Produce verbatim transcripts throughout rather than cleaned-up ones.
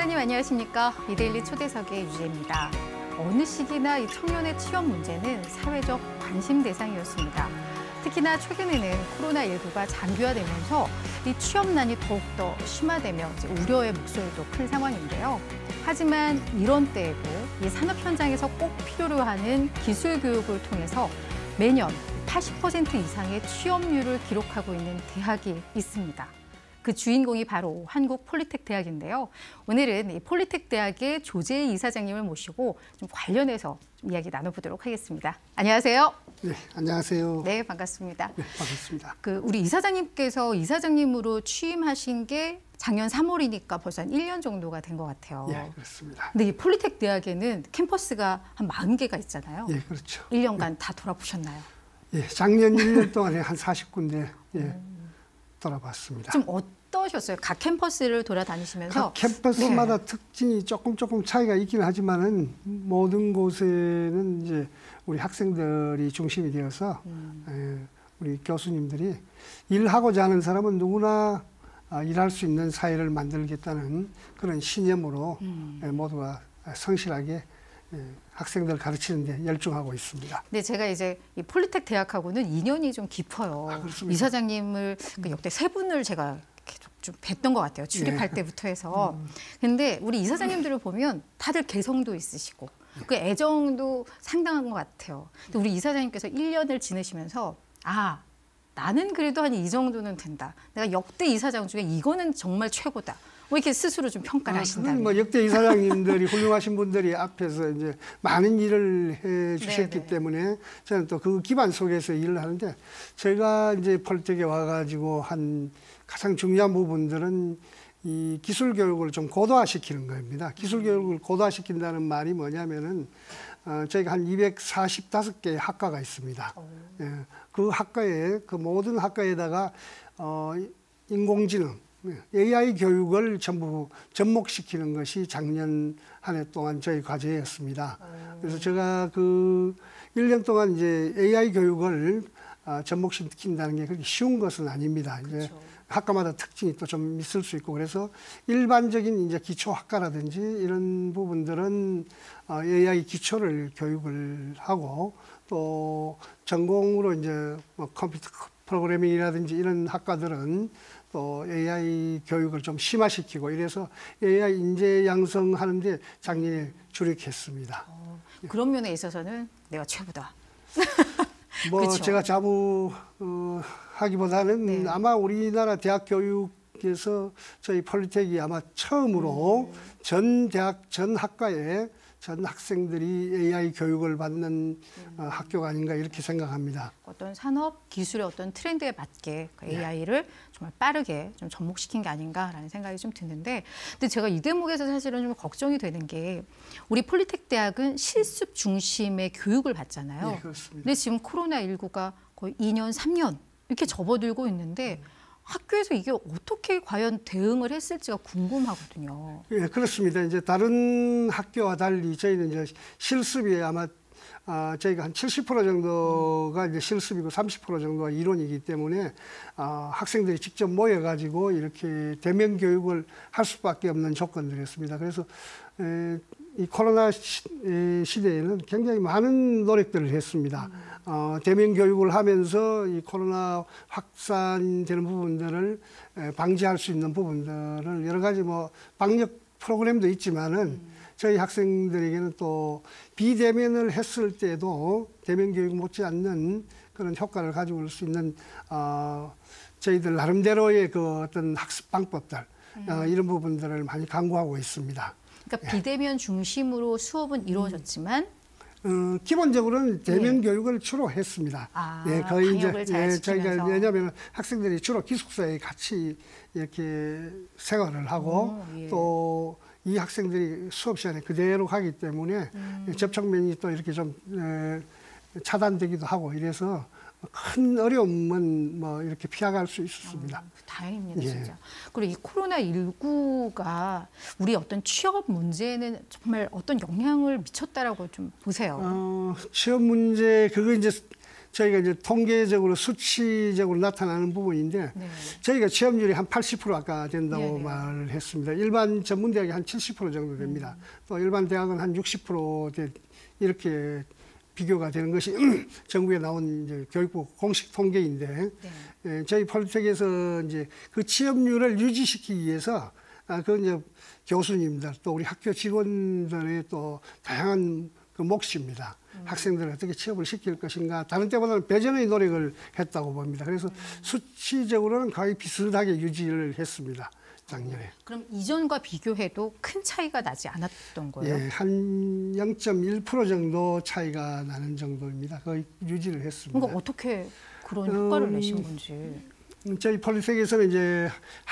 이사장님 안녕하십니까? 이데일리 초대석의 유재입니다. 어느 시기나 이 청년의 취업 문제는 사회적 관심 대상이었습니다. 특히나 최근에는 코로나십구가 장기화되면서 이 취업난이 더욱더 심화되며 이제 우려의 목소리도 큰 상황인데요. 하지만 이런 때에도 이 산업 현장에서 꼭 필요로 하는 기술 교육을 통해서 매년 팔십 퍼센트 이상의 취업률을 기록하고 있는 대학이 있습니다. 그 주인공이 바로 한국폴리텍대학인데요. 오늘은 이 폴리텍대학의 조재희 이사장님을 모시고 좀 관련해서 좀 이야기 나눠보도록 하겠습니다. 안녕하세요. 네, 안녕하세요. 네, 반갑습니다. 네, 반갑습니다. 그 우리 이사장님께서 이사장님으로 취임하신 게 작년 삼월이니까 벌써 한 일 년 정도가 된 것 같아요. 예, 그렇습니다. 근데 이 폴리텍대학에는 캠퍼스가 한 사십 개가 있잖아요. 예, 그렇죠. 일 년간 예. 다 돌아보셨나요? 예, 작년 일 년 동안에 한 사십 군데 예, 돌아봤습니다. 좀 어떠셨어요? 각 캠퍼스를 돌아다니시면서? 각 캠퍼스마다 네. 특징이 조금 조금 차이가 있긴 하지만은 모든 곳에는 이제 우리 학생들이 중심이 되어서 음. 예, 우리 교수님들이 일하고자 하는 사람은 누구나 일할 수 있는 사회를 만들겠다는 그런 신념으로 음. 예, 모두가 성실하게 예, 학생들 가르치는 데 열중하고 있습니다. 네, 제가 이제 이 폴리텍 대학하고는 인연이 좀 깊어요. 아, 이사장님을 그 역대 세 분을 제가 계속 좀 뵀던 것 같아요. 출입할 예. 때부터 해서. 음. 근데 우리 이사장님들을 보면 다들 개성도 있으시고 예. 그 애정도 상당한 것 같아요. 근데 우리 이사장님께서 일 년을 지내시면서 아, 나는 그래도 한 이 정도는 된다. 내가 역대 이사장 중에 이거는 정말 최고다. 뭐 이렇게 스스로 좀 평가를 아, 하신다면. 뭐 역대 이사장님들이 훌륭하신 분들이 앞에서 이제 많은 일을 해 주셨기 네네. 때문에 저는 또 그 기반 속에서 일을 하는데 제가 이제 폴텍에 와가지고 한 가장 중요한 부분들은 이 기술 교육을 좀 고도화시키는 겁니다. 기술 교육을 고도화시킨다는 말이 뭐냐면은 어, 저희가 한 이백사십오 개의 학과가 있습니다. 예, 그 학과에 그 모든 학과에다가 어, 인공지능 에이아이 교육을 전부 접목시키는 것이 작년 한 해 동안 저희 과제였습니다. 그래서 제가 그 일 년 동안 이제 에이아이 교육을 접목시킨다는 게 그렇게 쉬운 것은 아닙니다. 이제 그렇죠. 학과마다 특징이 또 좀 있을 수 있고 그래서 일반적인 이제 기초 학과라든지 이런 부분들은 에이아이 기초를 교육을 하고 또 전공으로 이제 뭐 컴퓨터 프로그래밍이라든지 이런 학과들은 또 에이아이 교육을 좀 심화시키고 이래서 에이아이 인재 양성하는데 작년에 주력했습니다. 어, 그런 면에 있어서는 내가 최고다. 뭐 그쵸? 제가 자부하기보다는 네. 아마 우리나라 대학 교육에서 저희 폴리텍이 아마 처음으로 음. 전 대학 전 학과에 전 학생들이 에이아이 교육을 받는 음. 어, 학교가 아닌가 이렇게 생각합니다. 어떤 산업 기술의 어떤 트렌드에 맞게 그 에이아이를 네. 정말 빠르게 좀 접목시킨 게 아닌가라는 생각이 좀 드는데, 근데 제가 이 대목에서 사실은 좀 걱정이 되는 게 우리 폴리텍 대학은 실습 중심의 교육을 받잖아요. 네, 그렇습니다. 근데 지금 코로나십구가 거의 이 년, 삼 년 이렇게 접어들고 있는데. 음. 학교에서 이게 어떻게 과연 대응을 했을지가 궁금하거든요. 예, 그렇습니다. 이제 다른 학교와 달리 저희는 이제 실습이 아마 아, 저희가 한 칠십 퍼센트 정도가 이제 실습이고 삼십 퍼센트 정도가 이론이기 때문에 아, 학생들이 직접 모여가지고 이렇게 대면 교육을 할 수밖에 없는 조건들이었습니다. 그래서 에, 이 코로나 시, 에, 시대에는 굉장히 많은 노력들을 했습니다. 음. 어, 대면 교육을 하면서 이 코로나 확산되는 부분들을 에, 방지할 수 있는 부분들을 여러 가지 뭐 방역 프로그램도 있지만은 음. 저희 학생들에게는 또 비대면을 했을 때도 대면 교육 못지않는 그런 효과를 가지고 올 수 있는 어, 저희들 나름대로의 그 어떤 학습 방법들 음. 어, 이런 부분들을 많이 강구하고 있습니다. 그러니까 비대면 중심으로 수업은 이루어졌지만 어, 기본적으로는 대면 예. 교육을 주로 했습니다. 아, 예, 거의 이제 예, 저희가 왜냐하면 학생들이 주로 기숙사에 같이 이렇게 생활을 하고 오, 예. 또 이 학생들이 수업 시간에 그대로 가기 때문에 음. 접촉면이 또 이렇게 좀 에, 차단되기도 하고 이래서 큰 어려움은 뭐 이렇게 피해갈 수 있었습니다. 어, 다행입니다, 예. 진짜. 그리고 이 코로나십구가 우리 어떤 취업 문제에는 정말 어떤 영향을 미쳤다라고 좀 보세요. 어, 취업 문제 그거 이제 저희가 이제 통계적으로 수치적으로 나타나는 부분인데 네. 저희가 취업률이 한 팔십 퍼센트 아까 된다고 네네. 말을 했습니다. 일반 전문대학이 한 칠십 퍼센트 정도 됩니다. 음. 또 일반 대학은 한 육십 퍼센트 이렇게 비교가 되는 것이 정부에 나온 이제 교육부 공식 통계인데 네. 예, 저희 폴텍에서 이제 그 취업률을 유지시키기 위해서 아, 그 이제 교수님들 또 우리 학교 직원들의 또 다양한 그 몫입니다. 음. 학생들을 어떻게 취업을 시킬 것인가 다른 때보다는 배전의 노력을 했다고 봅니다. 그래서 음. 수치적으로는 거의 비슷하게 유지를 했습니다. 작년에. 그럼 이전과 비교해도 큰 차이가 나지 않았던 거예요? 예, 한 영 점 일 퍼센트 정도 차이가 나는 정도입니다. 거의 유지를 했습니다. 그러니까 어떻게 그런 효과를 음, 내신 건지. 저희 폴리텍에서는 이제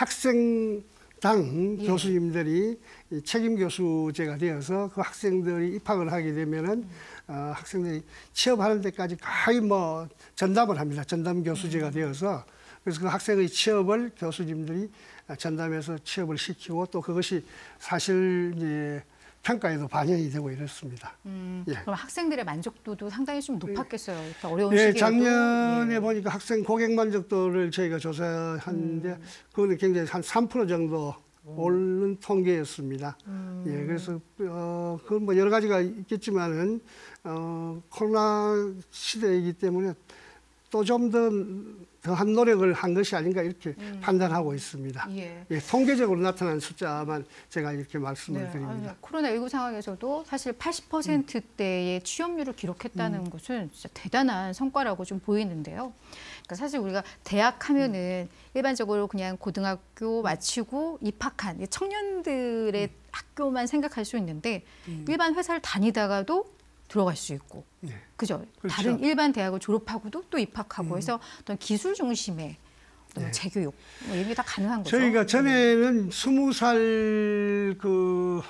학생 당 예. 교수님들이 책임 교수제가 되어서 그 학생들이 입학을 하게 되면은 음. 어, 학생들이 취업하는 데까지 거의 뭐 전담을 합니다. 전담 교수제가 음. 되어서 그래서 그 학생의 취업을 교수님들이 전담해서 취업을 시키고 또 그것이 사실 이제 평가에도 반영이 되고 이렇습니다. 음, 예. 그럼 학생들의 만족도도 상당히 좀 높았겠어요. 이렇게 어려운 예, 시기에도. 작년에 예. 보니까 학생 고객 만족도를 저희가 조사했는데 음. 그거는 굉장히 한 삼 퍼센트 정도 음. 오른 통계였습니다. 음. 예, 그래서 어, 그건 뭐 여러 가지가 있겠지만은 어, 코로나 시대이기 때문에 또 좀 더 더한 노력을 한 것이 아닌가 이렇게 음. 판단하고 있습니다. 예. 예, 통계적으로 나타난 숫자만 제가 이렇게 말씀을 네. 드립니다. 코로나십구 상황에서도 사실 팔십 퍼센트대의 음. 취업률을 기록했다는 음. 것은 진짜 대단한 성과라고 좀 보이는데요. 그러니까 사실 우리가 대학 하면은 음. 일반적으로 그냥 고등학교 마치고 입학한 청년들의 음. 학교만 생각할 수 있는데 음. 일반 회사를 다니다가도 들어갈 수 있고, 네. 그죠? 그렇죠. 다른 일반 대학을 졸업하고도 또 입학하고 음. 해서 어떤 기술 중심의 어떤 네. 재교육 뭐 이런 게 다 가능한 거죠. 저희가 전에는 스무 살 그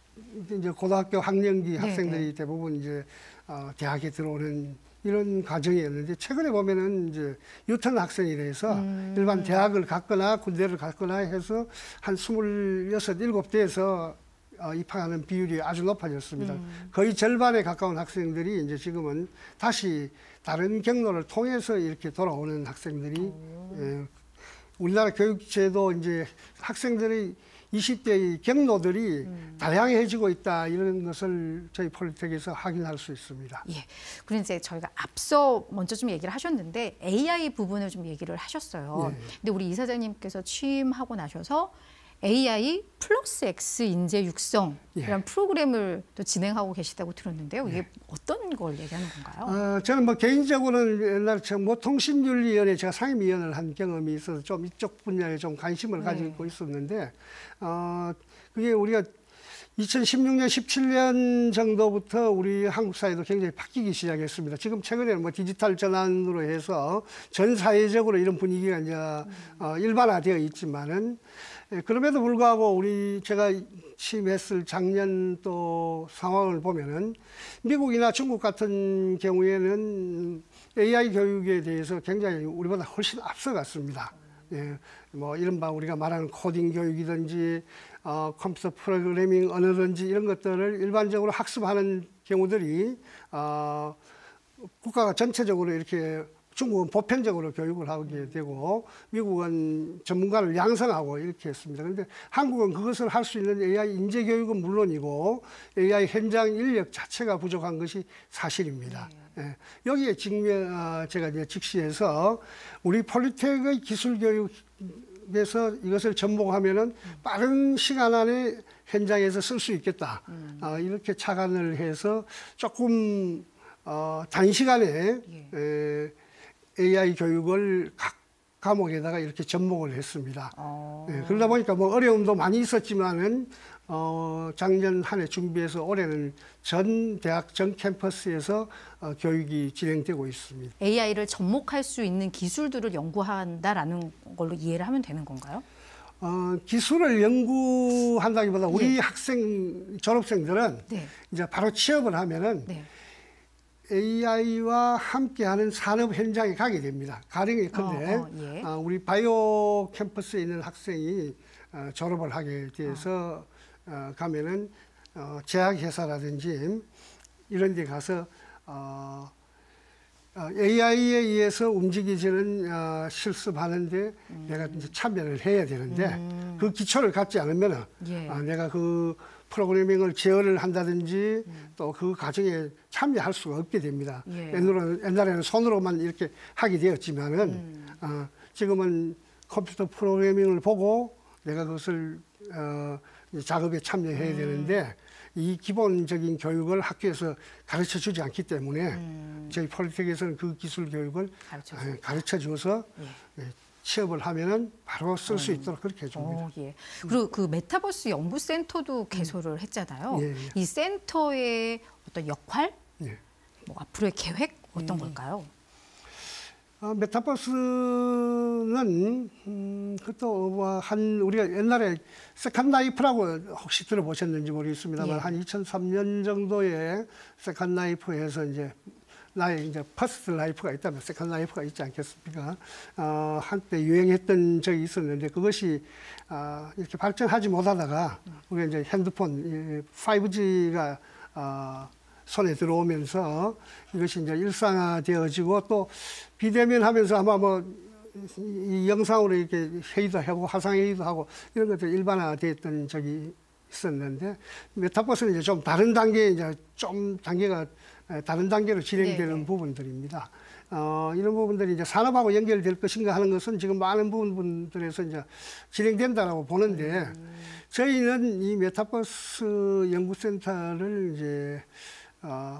이제 고등학교 학년기 네, 학생들이 네. 대부분 이제 어, 대학에 들어오는 이런 과정이었는데 최근에 보면은 이제 유턴 학생이라서 음. 일반 대학을 갔거나 군대를 갔거나 해서 한 스물여섯, 일곱 대에서 어, 입학하는 비율이 아주 높아졌습니다. 음. 거의 절반에 가까운 학생들이 이제 지금은 다시 다른 경로를 통해서 이렇게 돌아오는 학생들이 예, 우리나라 교육제도 이제 학생들의 이십 대의 경로들이 음. 다양해지고 있다 이런 것을 저희 폴리텍에서 확인할 수 있습니다. 예. 그리고 이제 저희가 앞서 먼저 좀 얘기를 하셨는데 에이아이 부분을 좀 얘기를 하셨어요. 예. 근데 우리 이사장님께서 취임하고 나셔서 에이아이 플러스 X 인재 육성이라는 예. 프로그램을 또 진행하고 계시다고 들었는데요. 이게 예. 어떤 걸 얘기하는 건가요? 어, 저는 뭐 개인적으로는 옛날 정보통신윤리위원회 제가 상임위원을 한 경험이 있어서 좀 이쪽 분야에 좀 관심을 네. 가지고 있었는데 어, 그게 우리가 이천십육 년, 십칠 년 정도부터 우리 한국 사회도 굉장히 바뀌기 시작했습니다. 지금 최근에는 뭐 디지털 전환으로 해서 전 사회적으로 이런 분위기가 이제 음. 어, 일반화되어 있지만은 예, 그럼에도 불구하고 우리 제가 취임했을 작년 또 상황을 보면은 미국이나 중국 같은 경우에는 에이아이 교육에 대해서 굉장히 우리보다 훨씬 앞서갔습니다. 예, 뭐 이른바 우리가 말하는 코딩 교육이든지 어, 컴퓨터 프로그래밍 언어든지 이런 것들을 일반적으로 학습하는 경우들이 어, 국가가 전체적으로 이렇게 중국은 보편적으로 교육을 하게 되고 미국은 전문가를 양성하고 이렇게 했습니다. 그런데 한국은 그것을 할 수 있는 에이아이 인재 교육은 물론이고 에이아이 현장 인력 자체가 부족한 것이 사실입니다. 네. 예, 여기에 직면 어, 제가 이제 직시해서 우리 폴리텍의 기술 교육에서 이것을 전복하면은 빠른 시간 안에 현장에서 쓸 수 있겠다. 음. 어, 이렇게 착안을 해서 조금 어, 단시간에 예. 에, 에이아이 교육을 각 과목에다가 이렇게 접목을 했습니다. 어... 네, 그러다 보니까 뭐 어려움도 많이 있었지만은 어, 작년 한 해 준비해서 올해는 전 대학 전 캠퍼스에서 어, 교육이 진행되고 있습니다. 에이아이를 접목할 수 있는 기술들을 연구한다라는 걸로 이해를 하면 되는 건가요? 어, 기술을 연구한다기보다 우리 네. 학생 졸업생들은 네. 이제 바로 취업을 하면은. 네. 에이아이와 함께하는 산업 현장에 가게 됩니다. 가령예컨대 어, 어, 예. 어, 우리 바이오 캠퍼스에 있는 학생이 어, 졸업을 하게 돼서 어. 어, 가면은 어, 제약회사라든지 이런 데 가서 어, 에이아이에 의해서 움직이지는 어, 실습하는데 음. 내가 이제 참여를 해야 되는데 음. 그 기초를 갖지 않으면 예. 어, 내가 그 프로그래밍을 제어를 한다든지 음. 또 그 과정에 참여할 수가 없게 됩니다. 예. 옛날에는, 옛날에는 손으로만 이렇게 하게 되었지만은 음. 어, 지금은 컴퓨터 프로그래밍을 보고 내가 그것을 어, 작업에 참여해야 음. 되는데 이 기본적인 교육을 학교에서 가르쳐 주지 않기 때문에 음. 저희 폴리텍에서는 그 기술 교육을 가르쳐 줘서 예. 취업을 하면은 바로 쓸 수 음. 있도록 그렇게 해줍니다. 오, 예. 그리고 그 메타버스 연구센터도 개소를 음. 했잖아요. 예, 예. 이 센터의 어떤 역할, 예. 뭐 앞으로의 계획 어떤 음. 걸까요? 어, 메타버스는 음, 그것도 한 우리가 옛날에 세컨 라이프라고 혹시 들어보셨는지 모르겠습니다만 예. 한 이천삼 년 정도에 세컨 라이프에서 이제 나의 이제 퍼스트 라이프가 있다면 세컨 라이프가 있지 않겠습니까? 어, 한때 유행했던 적이 있었는데 그것이 어, 이렇게 발전하지 못하다가 우리가 이제 핸드폰 파이브 지가 어, 손에 들어오면서 이것이 이제 일상화되어지고 또 비대면 하면서 아마 뭐 이 영상으로 이렇게 회의도 하고 화상회의도 하고 이런 것들 일반화됐던 적이 있었는데 메타버스는 이제 좀 다른 단계 이제 좀 단계가 다른 단계로 진행되는 네네. 부분들입니다. 어, 이런 부분들이 이제 산업하고 연결될 것인가 하는 것은 지금 많은 부분들에서 이제 진행된다라고 보는데 음. 저희는 이 메타버스 연구센터를 이제 어,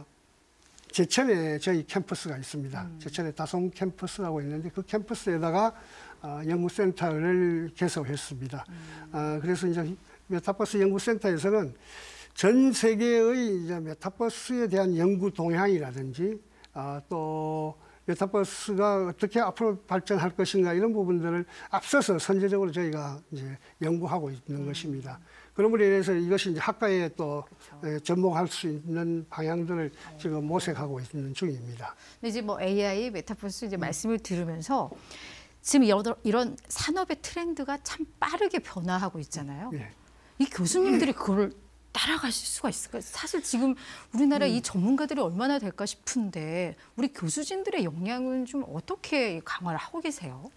제천에 저희 캠퍼스가 있습니다. 음. 제천에 다솜 캠퍼스라고 있는데 그 캠퍼스에다가 어, 연구센터를 개설했습니다. 음. 어, 그래서 이제 메타버스 연구센터에서는 전 세계의 이제 메타버스에 대한 연구 동향이라든지 어, 또 메타버스가 어떻게 앞으로 발전할 것인가 이런 부분들을 앞서서 선제적으로 저희가 이제 연구하고 있는 음. 것입니다. 그러므로 인해서 이것이 이제 학과에 또 그렇죠. 접목할 수 있는 방향들을 네. 지금 모색하고 있는 중입니다. 근데 이제 뭐 에이아이, 메타버스 이제 음. 말씀을 들으면서 지금 여러, 이런 산업의 트렌드가 참 빠르게 변화하고 있잖아요. 네. 이 교수님들이 그걸 따라가실 수가 있을까요? 사실 지금 우리나라 음. 이 전문가들이 얼마나 될까 싶은데 우리 교수진들의 역량은 좀 어떻게 강화를 하고 계세요?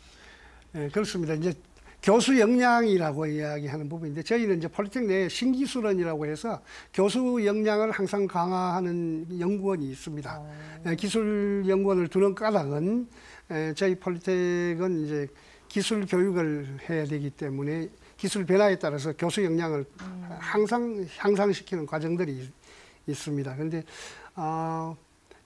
네, 그렇습니다. 이제 교수 역량이라고 이야기하는 부분인데 저희는 이제 폴리텍 내에 신기술원이라고 해서 교수 역량을 항상 강화하는 연구원이 있습니다. 어. 기술연구원을 두는 까닭은 저희 폴리텍은 이제 기술 교육을 해야 되기 때문에 기술 변화에 따라서 교수 역량을 음. 항상 향상시키는 과정들이 있습니다. 그런데 어,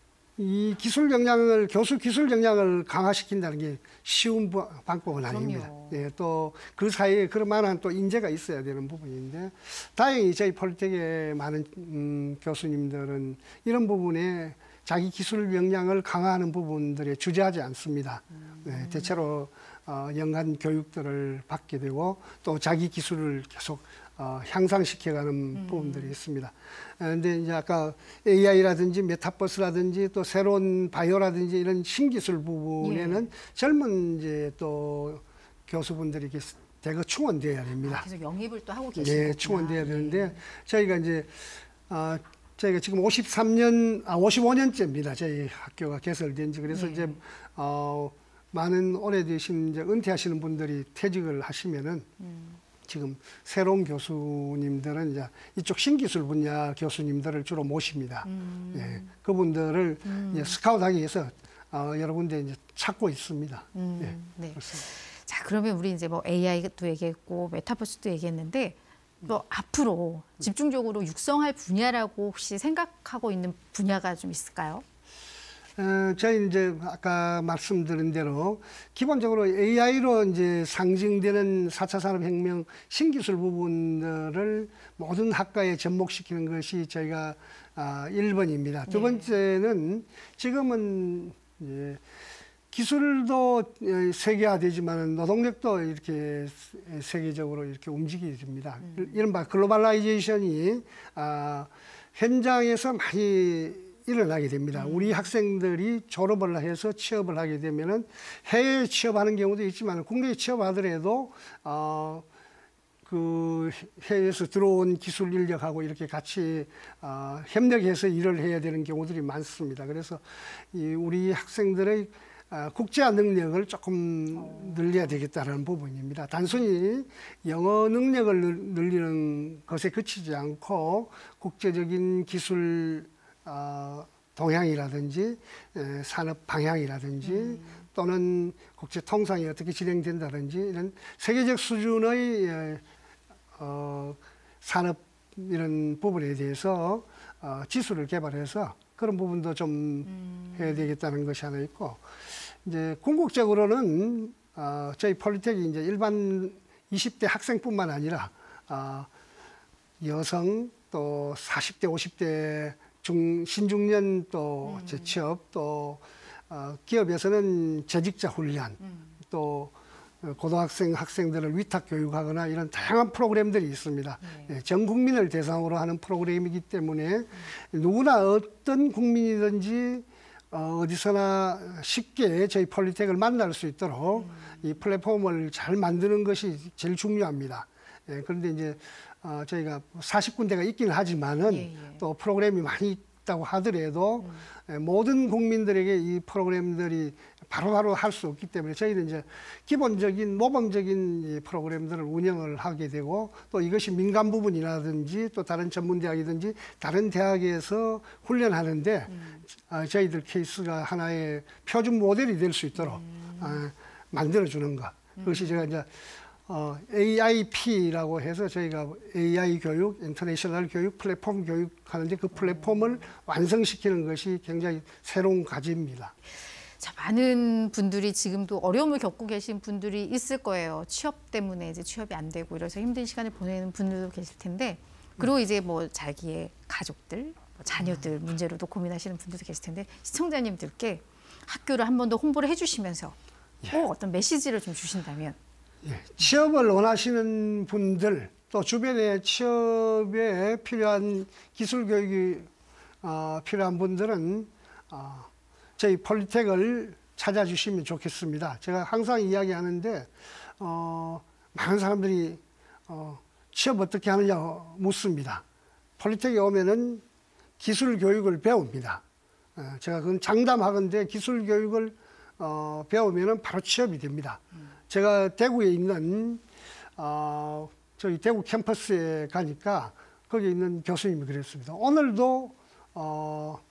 이 기술 역량을 교수 기술 역량을 강화시킨다는 게 쉬운 방법은 아닙니다. 예, 또 그 사이에 그럴 만한 또 인재가 있어야 되는 부분인데 다행히 저희 폴리텍의 많은 음, 교수님들은 이런 부분에 자기 기술 역량을 강화하는 부분들에 주저하지 않습니다. 음. 네, 대체로 어, 연간 교육들을 받게 되고 또 자기 기술을 계속 어, 향상시켜가는 음. 부분들이 있습니다. 그런데 이제 아까 에이아이라든지 메타버스라든지 또 새로운 바이오라든지 이런 신기술 부분에는 예. 젊은 이제 또 교수분들이 대거 충원돼야 됩니다. 아, 계속 영입을 또 하고 계시구나. 네, 충원돼야 되는데 예. 저희가 이제 어, 저희가 지금 오십삼 년, 아 오십오 년째입니다. 저희 학교가 개설된 지 그래서 예. 이제 어, 많은 오래되신 이제 은퇴하시는 분들이 퇴직을 하시면은. 음. 지금 새로운 교수님들은 이제 이쪽 신기술 분야 교수님들을 주로 모십니다. 음. 예, 그분들을 음. 이제 스카우트하기 위해서 어, 여러 군데 이제 찾고 있습니다. 음. 예, 네. 그렇습니다. 자, 그러면 우리 이제 뭐 에이아이도 얘기했고 메타버스도 얘기했는데 또 앞으로 집중적으로 육성할 분야라고 혹시 생각하고 있는 분야가 좀 있을까요? 어, 저희 이제 아까 말씀드린 대로 기본적으로 에이아이로 이제 상징되는 사 차 산업혁명 신기술 부분들을 모든 학과에 접목시키는 것이 저희가 아, 일 번입니다. 두 번째는 지금은 이제 기술도 세계화되지만 노동력도 이렇게 세계적으로 이렇게 움직이게 됩니다. 음. 이른바 글로벌라이제이션이 아, 현장에서 많이 일어나게 됩니다. 음. 우리 학생들이 졸업을 해서 취업을 하게 되면은 해외 취업하는 경우도 있지만 국내에 취업하더라도 어, 그 해외에서 들어온 기술 인력하고 이렇게 같이 어, 협력해서 일을 해야 되는 경우들이 많습니다. 그래서 이 우리 학생들의 어, 국제화 능력을 조금 늘려야 되겠다는 부분입니다. 단순히 영어 능력을 늘리는 것에 그치지 않고 국제적인 기술 어, 동향이라든지 에, 산업 방향이라든지 음. 또는 국제 통상이 어떻게 진행된다든지 이런 세계적 수준의 에, 어, 산업 이런 부분에 대해서 어, 지수를 개발해서 그런 부분도 좀 음. 해야 되겠다는 것이 하나 있고, 이제 궁극적으로는 어, 저희 폴리텍이 이제 일반 이십 대 학생뿐만 아니라 어, 여성 또 사십 대, 오십 대 중 신중년 또 음. 재취업 또 어, 기업에서는 재직자 훈련 음. 또 고등학생 학생들을 위탁 교육하거나 이런 다양한 프로그램들이 있습니다. 네. 네, 전 국민을 대상으로 하는 프로그램이기 때문에 음. 누구나 어떤 국민이든지 어, 어디서나 쉽게 저희 폴리텍을 만날 수 있도록 음. 이 플랫폼을 잘 만드는 것이 제일 중요합니다. 예, 그런데 이제 어, 저희가 사십 군데가 있긴 하지만은 예, 예. 또 프로그램이 많이 있다고 하더라도 음. 예, 모든 국민들에게 이 프로그램들이 바로바로 할 수 없기 때문에 저희는 이제 기본적인 모범적인 이 프로그램들을 운영을 하게 되고, 또 이것이 민간 부분이라든지 또 다른 전문대학이든지 다른 대학에서 훈련하는데 음. 어, 저희들 케이스가 하나의 표준 모델이 될 수 있도록 음. 어, 만들어주는 것. 그것이 제가 이제 어, 에이아이피라고 해서 저희가 에이아이 교육, 인터내셔널 교육, 플랫폼 교육하는데 그 플랫폼을 완성시키는 것이 굉장히 새로운 과제입니다. 자, 많은 분들이 지금도 어려움을 겪고 계신 분들이 있을 거예요. 취업 때문에 이제 취업이 안 되고 이래서 힘든 시간을 보내는 분들도 계실 텐데, 그리고 이제 뭐 자기의 가족들, 뭐 자녀들 문제로도 고민하시는 분들도 계실 텐데, 시청자님들께 학교를 한 번 더 홍보를 해주시면서 꼭 예. 어떤 메시지를 좀 주신다면. 예, 취업을 원하시는 분들, 또 주변에 취업에 필요한 기술 교육이 어, 필요한 분들은 어, 저희 폴리텍을 찾아주시면 좋겠습니다. 제가 항상 이야기하는데 어, 많은 사람들이 어, 취업 어떻게 하느냐 묻습니다. 폴리텍에 오면은 기술 교육을 배웁니다. 어, 제가 그건 장담하건대 기술 교육을 어, 배우면은 바로 취업이 됩니다. 음. 제가 대구에 있는 어, 저희 대구 캠퍼스에 가니까 거기 있는 교수님이 그랬습니다. 오늘도 어,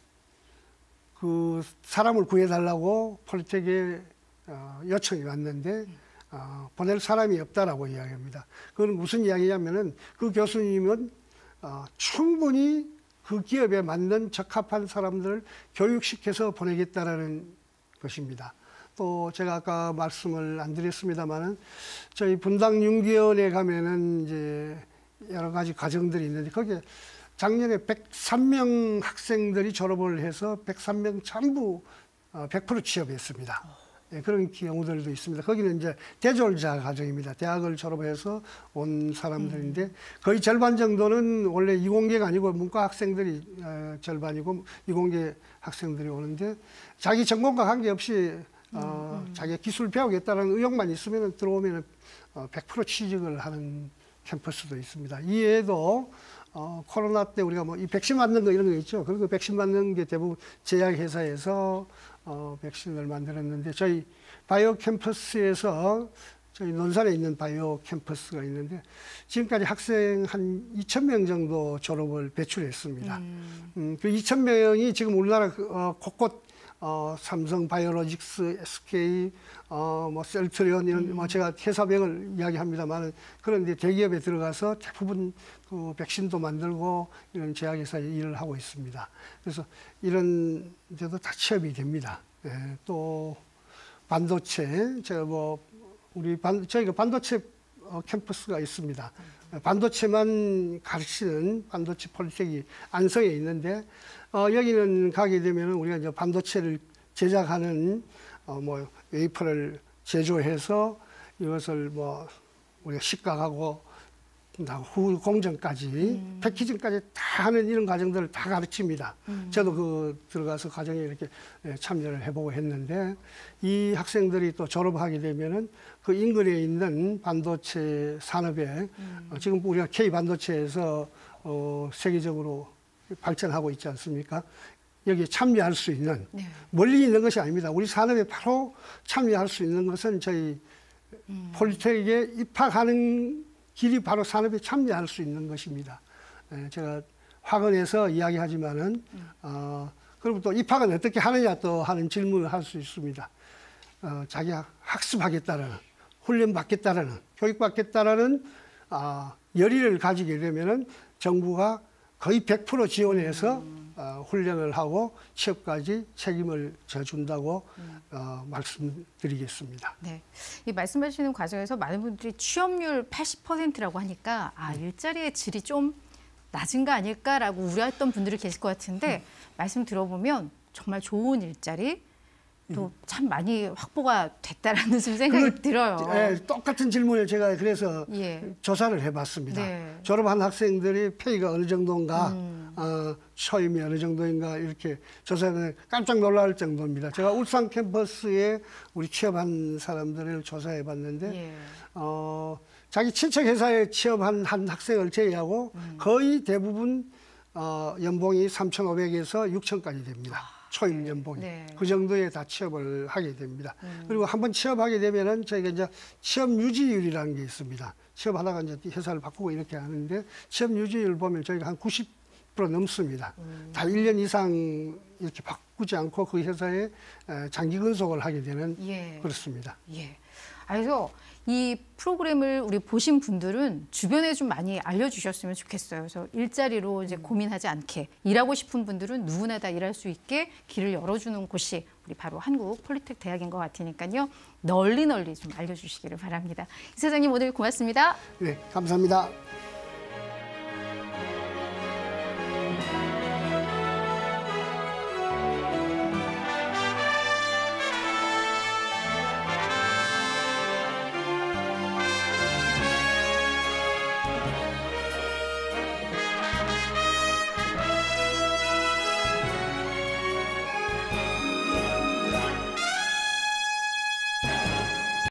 그 사람을 구해달라고 폴리텍에 어, 요청이 왔는데 어, 보낼 사람이 없다라고 이야기합니다. 그건 무슨 이야기냐면은 그 교수님은 어, 충분히 그 기업에 맞는 적합한 사람들을 교육시켜서 보내겠다라는 것입니다. 또 제가 아까 말씀을 안 드렸습니다만은 저희 분당 융기원에 가면은 이제 여러 가지 과정들이 있는데 거기에 작년에 백삼 명 학생들이 졸업을 해서 백삼 명 전부 백 퍼센트 취업했습니다. 예, 그런 경우들도 있습니다. 거기는 이제 대졸자 과정입니다. 대학을 졸업해서 온 사람들인데 음. 거의 절반 정도는 원래 이공계가 아니고 문과 학생들이 어, 절반이고 이공계 학생들이 오는데 자기 전공과 관계없이 어, 음, 음. 자기가 기술 배우겠다는 의욕만 있으면 들어오면 어, 백 퍼센트 취직을 하는 캠퍼스도 있습니다. 이외에도 어, 코로나 때 우리가 뭐 이 백신 맞는 거 이런 거 있죠. 그리고 백신 맞는 게 대부분 제약회사에서 어, 백신을 만들었는데 저희 바이오 캠퍼스에서 저희 논산에 있는 바이오 캠퍼스가 있는데 지금까지 학생 한 이천 명 정도 졸업을 배출했습니다. 음. 음, 그 이천 명이 지금 우리나라 어, 곳곳 어, 삼성 바이오로직스, 에스케이, 어, 뭐 셀트리온 이런 음. 뭐 제가 회사명을 이야기합니다만 그런데 대기업에 들어가서 대부분 그 백신도 만들고 이런 제약회사에 일을 하고 있습니다. 그래서 이런 데도 다 취업이 됩니다. 예, 또 반도체, 제가 뭐 우리 반 저희가 반도체 어, 캠퍼스가 있습니다. 음. 반도체만 가르치는 반도체 폴리텍이 안성에 있는데. 어, 여기는 가게 되면 우리가 이제 반도체를 제작하는, 어, 뭐, 웨이퍼를 제조해서 이것을 뭐, 우리가 식각하고 후 공정까지 음. 패키징까지 다 하는 이런 과정들을 다 가르칩니다. 음. 저도 그 들어가서 과정에 이렇게 참여를 해보고 했는데 이 학생들이 또 졸업하게 되면은 그 인근에 있는 반도체 산업에 음. 어, 지금 우리가 K 반도체에서 어, 세계적으로 발전하고 있지 않습니까? 여기에 참여할 수 있는 네. 멀리 있는 것이 아닙니다. 우리 산업에 바로 참여할 수 있는 것은 저희 음. 폴리텍에 입학하는 길이 바로 산업에 참여할 수 있는 것입니다. 예, 제가 학원에서 이야기하지만은 음. 어, 그리고 또 입학은 어떻게 하느냐 또 하는 질문을 할 수 있습니다. 어, 자기가 학습하겠다라는, 훈련받겠다라는, 교육받겠다라는 어, 열의를 가지게 되면은 정부가 거의 백 퍼센트 지원해서 음. 어, 훈련을 하고 취업까지 책임을 져준다고 음. 어, 말씀드리겠습니다. 네, 이 말씀하시는 과정에서 많은 분들이 취업률 팔십 퍼센트라고 하니까 아 일자리의 질이 좀 낮은 거 아닐까라고 우려했던 분들이 계실 것 같은데 음. 말씀 들어보면 정말 좋은 일자리 또 참 많이 확보가 됐다라는 좀 생각이 그, 들어요. 예, 똑같은 질문을 제가 그래서 예. 조사를 해봤습니다. 네. 졸업한 학생들이 페이가 어느 정도인가, 음. 어, 초임이 어느 정도인가 이렇게 조사를 깜짝 놀랄 정도입니다. 제가 울산 캠퍼스에 우리 취업한 사람들을 조사해봤는데 예. 어, 자기 친척 회사에 취업한 한 학생을 제외하고 음. 거의 대부분 어, 연봉이 삼천오백에서 육천까지 됩니다. 초임 연봉이. 네. 그 정도에 다 취업을 하게 됩니다. 음. 그리고 한번 취업하게 되면은 저희가 이제 취업 유지율이라는 게 있습니다. 취업하다가 이제 회사를 바꾸고 이렇게 하는데 취업 유지율 보면 저희가 한 구십 퍼센트 넘습니다. 음. 다 일 년 이상 이렇게 바꾸지 않고 그 회사에 장기 근속을 하게 되는 예. 그렇습니다. 예. 그래서 이 프로그램을 우리 보신 분들은 주변에 좀 많이 알려주셨으면 좋겠어요. 그래서 일자리로 이제 고민하지 않게 일하고 싶은 분들은 누구나 다 일할 수 있게 길을 열어주는 곳이 우리 바로 한국 폴리텍 대학인 것 같으니까요. 널리 널리 좀 알려주시기를 바랍니다. 이사장님 오늘 고맙습니다. 네, 감사합니다.